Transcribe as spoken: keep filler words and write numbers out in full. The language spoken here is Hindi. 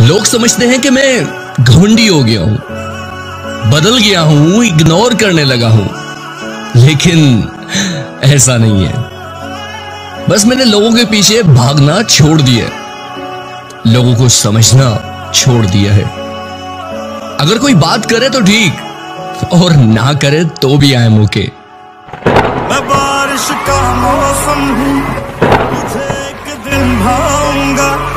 लोग समझते हैं कि मैं घमंडी हो गया हूं, बदल गया हूं, इग्नोर करने लगा हूं, लेकिन ऐसा नहीं है। बस मैंने लोगों के पीछे भागना छोड़ दिया, लोगों को समझना छोड़ दिया है। अगर कोई बात करे तो ठीक, और ना करे तो भी आई एम ओके। मैं बारिश का मौसम हूँ, तुझे एक दिन भाऊंगा।